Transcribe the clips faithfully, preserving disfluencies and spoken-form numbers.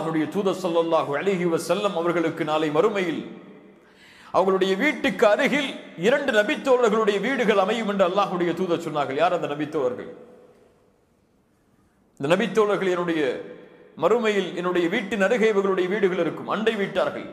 அல்லாஹ்வுடைய தூதர் ஸல்லல்லாஹு அலைஹி வஸல்லம் அவர்களுக்கு நாளை மறுமையில் அவர்களுடைய வீட்டுக்கு அருகில் இரண்டு நபித்தோழர்களுடைய வீடுகள் அமையும் என்று அல்லாஹ்வுடைய தூதர் சொன்னார்கள். யார் அந்த நபித்தோழர்கள்? இந்த நபித்தோழர்கள் என்னுடைய மறுமையில் என்னுடைய வீட்டின் அருகே இவர்களுடைய வீடுகள் இருக்கும், அண்டை வீட்டார்கள்.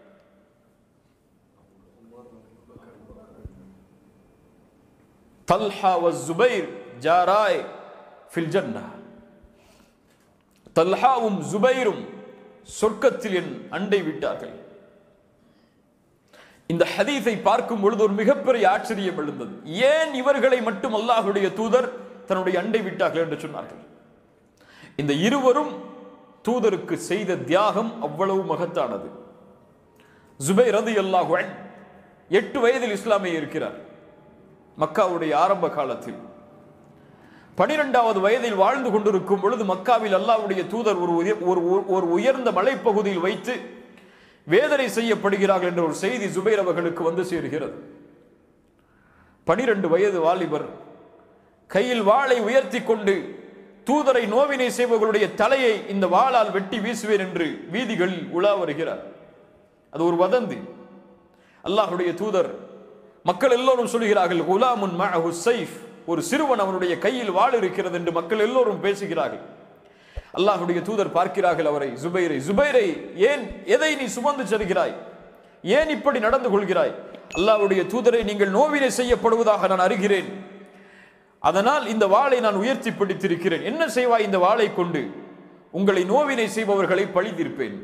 தல்ஹா வ ஸுபைர் ஜாராய் ஃபில் ஜன்னah. தல்ஹாவும் ஸுபைரும் சொர்க்கத்தில் என் அண்டை வீட்டார்கள். இந்த ஹதீஸை பார்க்கும் பொழுது ஒரு மிகப்பெரிய ஆச்சரியம் எழுந்தது. ஏன் இவர்களை மட்டும் அல்லாஹ்வுடைய தூதர் தன்னுடைய அண்டை வீட்டார்கள் என்று சொன்னார்கள்? இந்த இருவரும் தூதருக்கு செய்த தியாகம் அவ்வளவு மகத்தானது. ஸுபைர் ரலியல்லாஹு அன்ஹு எட்டு வயதில் இஸ்லாமை இருக்கிறார். மக்காவுடைய ஆரம்ப காலத்தில் பனிரெண்டாவது வயதில் வாழ்ந்து கொண்டிருக்கும் பொழுது மக்காவில் அல்லாஹ்வுடைய தூதர் ஒரு ஒரு உயர்ந்த மலைப்பகுதியில் வைத்து வேதனை செய்யப்படுகிறார்கள் என்ற ஒரு செய்தி ஸுபைர் அவர்களுக்கு வந்து சேருகிறது. பனிரெண்டு வயது வாலிபர் கையில் வாளை உயர்த்தி கொண்டு தூதரை நோவினை செய்பவர்களுடைய தலையை இந்த வாளால் வெட்டி வீசுவேன் என்று வீதிகளில் உலா வருகிறார். அது ஒரு வதந்தி. அல்லாஹ்வுடைய தூதர், மக்கள் எல்லோரும் சொல்கிறார்கள், குலாமுன் மஅஹு ஸைஃப், ஒரு சிறுவன் அவனுடைய கையில் வாள் இருக்கிறது என்று மக்கள் எல்லோரும் பேசுகிறார்கள். அல்லாஹ்வுடைய தூதர் பார்க்கிறார்கள் அவரை, ஸுபைரை, ஸுபைரை ஏன் எதை நீ சுமந்து செல்கிறாய்? ஏன் இப்படி நடந்து கொள்கிறாய்? அல்லாஹ்வுடைய தூதரை, நீங்கள் நோவினை செய்யப்படுவதாக நான் அறிகிறேன், அதனால் இந்த வாளை நான் உயர்த்தி பிடித்திருக்கிறேன். என்ன செய்வாய் இந்த வாளை கொண்டு? உங்களை நோவினை செய்பவர்களை பழி தீர்ப்பேன்.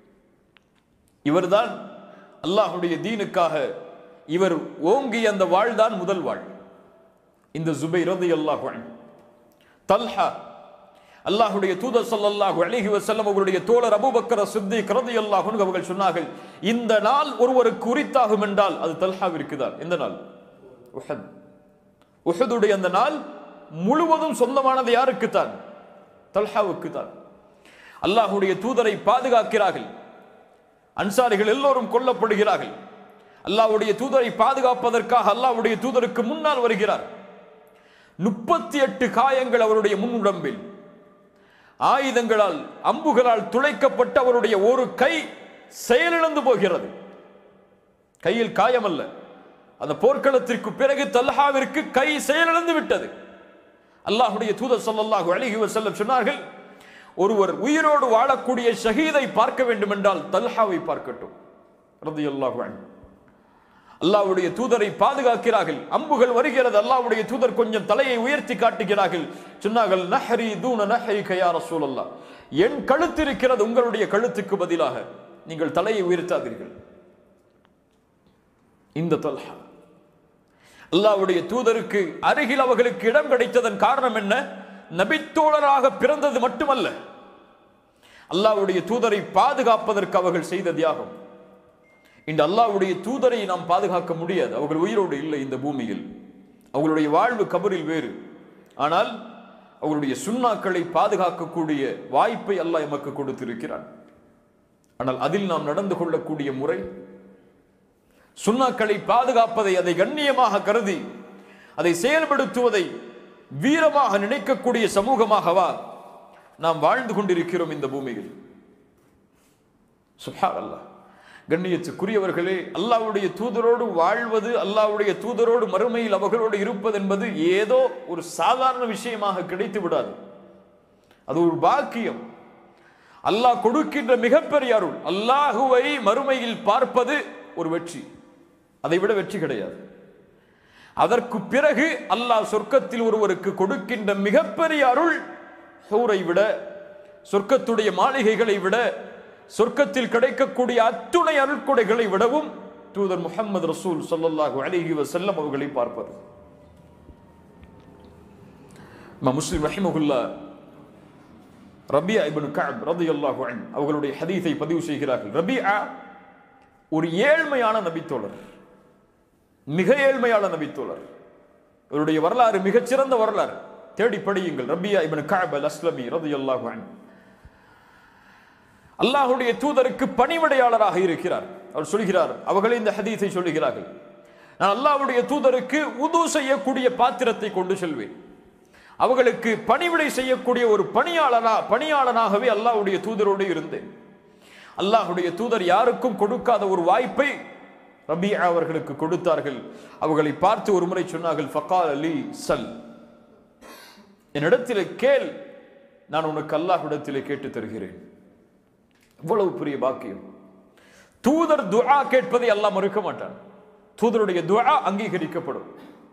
இவர்தான் அல்லாஹ்வுடைய தீனுக்காக இவர் ஓங்கி அந்த வாழ்தான் முதல் வாழ். இந்த ஸுபைர் ரலியல்லாஹு அன்ஹு. தல்ஹா, அல்லாஹ்வுடைய தூதர் ஸல்லல்லாஹு அலைஹி வஸல்லம் அவருடைய தோழர் அபூபக்கர் சித்திக் ரலியல்லாஹு அன்ஹு அவர்கள் சொன்னார்கள், இந்த நாள் ஒருவருக்கு உரித்தாகும் என்றால் அது தல்ஹாவிற்கு தான். எந்த நாள்? உஹத். உஹதுடைய அந்த நாள் முழுவதும் சொந்தமானது யாருக்கு தான்? தல்ஹாவுக்கு தான். அல்லாஹ்வுடைய தூதரை பாதுகாக்கிறார்கள். அன்சாரிகள் எல்லோரும் கொல்லப்படுகிறார்கள். அல்லாஹ்வுடைய தூதரை பாதுகாப்பதற்காக அல்லாஹ்வுடைய தூதருக்கு முன்னால் வருகிறார். முப்பத்தி எட்டு காயங்கள் அவருடைய முன் உடம்பில், ஆயுதங்களால் அம்புகளால் துளைக்கப்பட்ட அவருடைய ஒரு கை செயலிழந்து போகிறது. கையில் காயம் அல்ல, அந்த போர்க்களத்திற்கு பிறகு தல்ஹாவிற்கு கை செயலிழந்து விட்டது. அல்லாஹ்வுடைய தூதர் ஸல்லல்லாஹு அலைஹி வஸல்லம் சொன்னார்கள், ஒருவர் உயிரோடு வாழக்கூடிய ஷஹீதை பார்க்க வேண்டும் என்றால் தல்ஹாவை பார்க்கட்டும் ரலியல்லாஹு அன்ஹு. அல்லாஹ்வுடைய தூதரை பாதுகாக்கிறார்கள். அம்புகள் வருகிறது. அல்லாஹ்வுடைய தூதர் கொஞ்சம் தலையை உயர்த்தி காட்டுகிறார்கள். சொன்னார்கள், நஹ்ரி தூன நஹ்ரிக யா ரசூலல்லாஹ், என் கழுத்து இருக்கிறது உங்களுடைய கழுத்துக்கு பதிலாக, நீங்கள் தலையை உயர்த்தாதீர்கள். இந்த தல்ஹா அல்லாஹ்வுடைய தூதருக்கு அருகில் அவர்களுக்கு இடம் கிடைத்ததன் காரணம் என்ன? நபித்தோழராக பிறந்தது மட்டுமல்ல, அல்லாஹ்வுடைய தூதரை பாதுகாப்பதற்கு அவர்கள் செய்த தியாகம். இந்த அல்லாஹ்வுடைய தூதரை நாம் பாதுகாக்க முடியாது, அவர்கள் உயிரோடு இல்லை இந்த பூமியில். அவர்களுடைய வாழ்வு கபரில் வேறு. ஆனால் அவர்களுடைய சுன்னாக்களை பாதுகாக்கக்கூடிய வாய்ப்பை அல்லாஹ் எமக்கு கொடுத்திருக்கிறான். ஆனால் அதில் நாம் நடந்து கொள்ளக்கூடிய முறை, சுன்னாக்களை பாதுகாப்பதை, அதை கண்ணியமாக கருதி அதை செயல்படுத்துவதை வீரமாக நினைக்கக்கூடிய சமூகமாகவா நாம் வாழ்ந்து கொண்டிருக்கிறோம் இந்த பூமியில்? சுப்ஹானல்லாஹ். கண்ணியத்துக்குரியவர்களே, அல்லாஹ்வுடைய தூதரோடு வாழ்வது, அல்லாஹ்வுடைய தூதரோடு மறுமையில் அவர்களோடு இருப்பது என்பது ஏதோ ஒரு சாதாரண விஷயமாக கிடைத்து விடாது. அது ஒரு பாக்கியம், அல்லாஹ் கொடுக்கின்ற மிகப்பெரிய அருள். அல்லாஹுவை மறுமையில் பார்ப்பது ஒரு வெற்றி, அதை விட வெற்றி கிடையாது. அதற்கு பிறகு அல்லாஹ் சொர்க்கத்தில் ஒருவருக்கு கொடுக்கின்ற மிகப்பெரிய அருள், ஹூரை விட, சொர்க்கத்துடைய மாளிகைகளை விட, சொர்க்கத்தில் கிடைக்கக்கூடிய அத்துணை அருள்கொடைகளை விடவும் தூதர் முஹம்மது ரசூல் ஸல்லல்லாஹு அலைஹி வஸல்லம் அவர்களை பார்ப்பது. முஸ்லிம் ரஹிமஹுல்லாஹ் ரபியா இப்னு கஅப் ரலியல்லாஹு அன்ஹு அவர்களுடைய ஹதீஸை பதிவு செய்கிறார்கள். ரபியா ஒரு ஏழ்மையான நபித்தோழர், மிக ஏழ்மையான நபித்தோழர். இவருடைய வரலாறு மிகச்சிறந்த வரலாறு, தேடி படியுங்கள். ரபியா இப்னு கஅப் அல் அஸ்லமி ரலியல்லாஹு அன்ஹு அல்லாஹ்வுடைய தூதருக்கு பணிவிடையாளராக இருக்கிறார். அவர் சொல்கிறார், அவர்களே இந்த ஹதீஸை சொல்லுகிறார்கள், நான் அல்லாஹ்வுடைய தூதருக்கு உது செய்யக்கூடிய பாத்திரத்தை கொண்டு செல்வேன். அவர்களுக்கு பணிவிடை செய்யக்கூடிய ஒரு பணியாளனா பணியாளனாகவே அல்லாஹ்வுடைய தூதரோடு இருந்தேன். அல்லாஹ்வுடைய தூதர் யாருக்கும் கொடுக்காத ஒரு வாய்ப்பை ரபியா அவர்களுக்கு கொடுத்தார்கள். அவர்களை பார்த்து ஒரு முறை சொன்னார்கள், ஃபகால் அலி சல், என்னிடத்திலே கேள், நான் உனக்கு அல்லாஹ்விடத்திலே கேட்டு தருகிறேன். இவ்வளவு பெரிய பாக்கியம். தூதர் துஆ கேட்பதை அல்லாஹ் மறுக்க மாட்டான். தூதருடைய துஆ அங்கீகரிக்கப்படும்.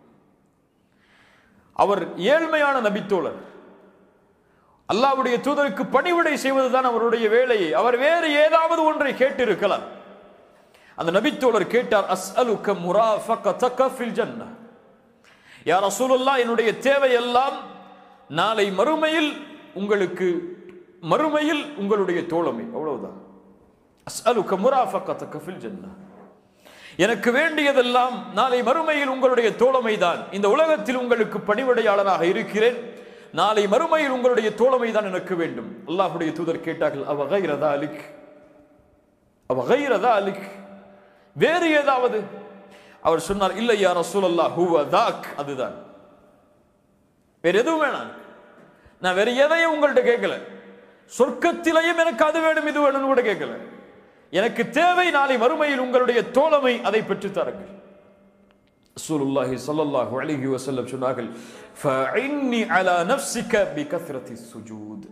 அவர் ஏழ்மையான நபித்தோழர். அல்லாஹ்வுடைய தூதருக்கு பணிவிடை செய்வதுதான் அவருடைய வேலையை. அவர் வேறு ஏதாவது ஒன்றை கேட்டிருக்கலாம். அந்த நபித்தோழர் கேட்டார், அஸ்அலுக முராஃபகதக ஃபில் ஜன்னah, யா ரசூலுல்லாஹ், என்னுடைய தேவை எல்லாம் நாளை மறுமையில் உங்களுக்கு மறுமையில் உங்களுடைய தோழமை, அவ்வளவுதான். அஸ்அலுக முராஃபகதக ஃபில் ஜன்னah, எனக்கு வேண்டியதெல்லாம் நாளை மறுமையில் உங்களுடைய தோழமை தான். இந்த உலகத்தில் உங்களுக்கு பணிவிடையாளனாக இருக்கிறேன், நாளை மறுமையில் உங்களுடைய தோழமை தான் எனக்கு வேண்டும். அல்லாஹ்வுடைய தூதர் கேட்டார்கள், அவ கைர தாலிக், அவ கைர தாலிக், வேறு ஏதாவது? அவர் சொன்னார், இல்லை யா ரசூலல்லாஹ், ஹுவ தாக், அதுதான், வேற எதுவும் வேணாம். நான் வேற எதையும் உங்கள்கிட்ட கேட்கல. சொர்க்கத்திலையும் எனக்கு அது வேணும் இது வேணும்னு கூட கேட்கல. எனக்கு தேவை நாளை மறுமையில் உங்களுடைய தோழமை, அதை பெற்று தாருங்கள். ரசூலுல்லாஹி ஸல்லல்லாஹு அலைஹி வஸல்லம் சொன்னார்கள், ஃபஇன்னி அலா நஃப்ஸிக பிகத்ரத்தி சுஜூத்,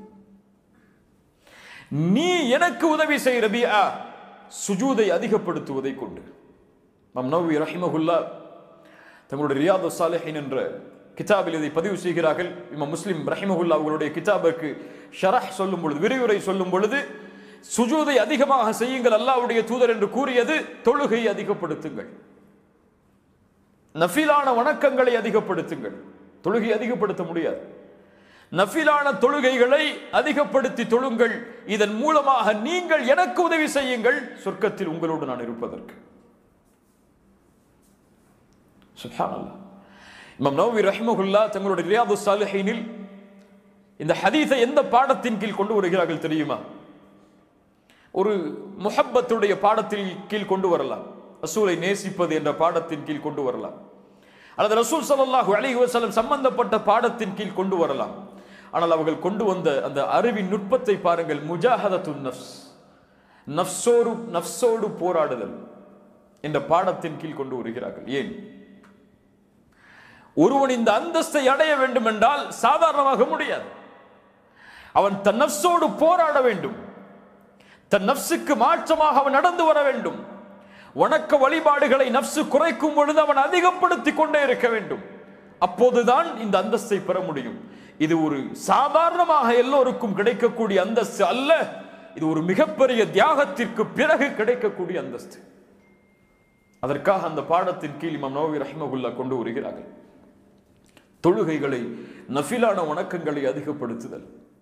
நீ எனக்கு உதவி செய் ரபியா, சுஜூதை அதிகப்படுத்துவதை கொண்டு. இமாம் நவவி ரஹிமஹுல்லாஹ் தங்களுடைய ரியாது ஸாலிஹீன் என்ற கிதாபில் இதை பதிவு செய்கிறார்கள். இமாம் முஸ்லிம் ரஹிமஹுல்லாஹ் அவர்களுடைய கிதாபுக்கு ஷரஹ் சொல்லும் பொழுது, விரிவுரை சொல்லும் பொழுது, சுஜூதை அதிகமாக செய்யுங்கள் அல்லாஹ்வுடைய தூதர் என்று கூறியது தொழுகையை அதிகப்படுத்துங்கள், நஃபிலான வணக்கங்களை அதிகப்படுத்துங்கள். தொழுகை அதிகப்படுத்த முடியாது. நஃபிலான தொழுகைகளை அதிகப்படுத்தி தொழுங்கள். இதன் மூலமாக நீங்கள் எனக்கு உதவி செய்யுங்கள், சொர்க்கத்தில் உங்களோடு நான் இருப்பதற்கு. சுப்ஹானல்லாஹ். இமாம் நவவி ரஹிமஹுல்லாஹ் தங்களுடைய ரியாது ஸாலிஹீனில் இந்த ஹதீஸை எந்த பாடத்தின் கீழ் கொண்டு வருகிறார்கள் தெரியுமா? ஒரு முஹப்பத்துடைய பாடத்தில் கீழ் கொண்டு வரலாம், ரசூலை நேசிப்பது என்ற பாடத்தின் கீழ் கொண்டு வரலாம், அல்லது ரசூல் ஸல்லல்லாஹு அலைஹி வஸல்லம் சம்பந்தப்பட்ட பாடத்தின் கீழ் கொண்டு வரலாம். ஆனால் அவர்கள் கொண்டு வந்த அந்த அறிவின் நுட்பத்தை பாருங்கள். முஜாஹதத்துன் நஃப்ஸ், நஃப்ஸோடு நஃப்ஸோடு போராடுதல் என்ற பாடத்தின் கீழ் கொண்டு வருகிறார்கள். ஏன்? ஒருவன் இந்த அந்தஸ்தை அடைய வேண்டும் என்றால் சாதாரணமாக முடியாது. அவன் தன் நஃப்ஸோடு போராட வேண்டும், தன் நஃப்ஸுக்கு மாற்றமாக அவன் நடந்து வர வேண்டும். வணக்க வழிபாடுகளை நஃப்ஸு குறைக்கும் பொழுது அவன் அதிகப்படுத்தி கொண்டே இருக்க வேண்டும். அப்போதுதான் இந்த அந்தஸ்தை பெற முடியும். இது ஒரு சாதாரணமாக எல்லோருக்கும் கிடைக்கக்கூடிய அந்தஸ்து அல்ல. இது ஒரு மிகப்பெரிய தியாகத்திற்கு பிறகு கிடைக்கக்கூடிய அந்தஸ்து. அதற்காக அந்த பாடத்தின் கீழ் இமாம் நவவி ரஹிமஹுல்லாஹ் கொண்டு வருகிறார்கள், தொழுகைகளை, நஃபிலான வணக்கங்களை அதிகப்படுத்துதல்.